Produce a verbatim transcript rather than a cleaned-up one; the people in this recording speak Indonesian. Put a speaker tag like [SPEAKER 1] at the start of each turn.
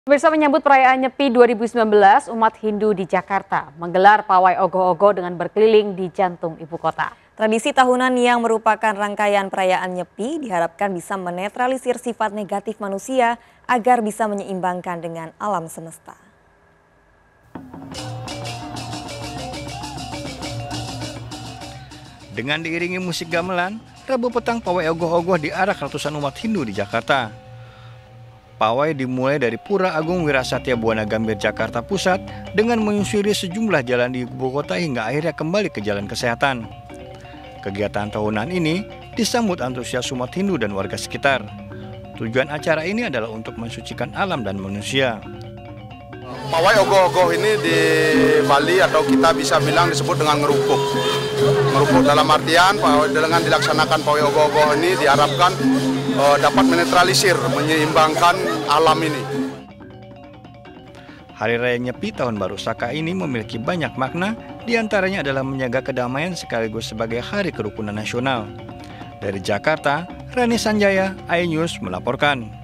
[SPEAKER 1] Pemirsa, menyambut perayaan Nyepi dua ribu sembilan belas, umat Hindu di Jakarta menggelar pawai ogoh-ogoh dengan berkeliling di jantung ibu kota.
[SPEAKER 2] Tradisi tahunan yang merupakan rangkaian perayaan Nyepi diharapkan bisa menetralisir sifat negatif manusia agar bisa menyeimbangkan dengan alam semesta.
[SPEAKER 3] Dengan diiringi musik gamelan, Rabu petang pawai ogoh-ogoh diarak ratusan umat Hindu di Jakarta. Pawai dimulai dari Pura Agung Wirasatya Buana Gambir, Jakarta Pusat dengan menyusuri sejumlah jalan di ibu kota hingga akhirnya kembali ke jalan kesehatan. Kegiatan tahunan ini disambut antusias umat Hindu dan warga sekitar. Tujuan acara ini adalah untuk mensucikan alam dan manusia.
[SPEAKER 4] Pawai ogoh-ogoh ini di Bali atau kita bisa bilang disebut dengan ngerupuk. Ngerupuk dalam artian dengan dilaksanakan pawai ogoh-ogoh ini diharapkan uh, dapat menetralisir, menyeimbangkan alam ini.
[SPEAKER 3] Hari Raya Nyepi Tahun Baru Saka ini memiliki banyak makna, diantaranya adalah menjaga kedamaian sekaligus sebagai hari kerukunan nasional. Dari Jakarta, Rani Sanjaya, iNews melaporkan.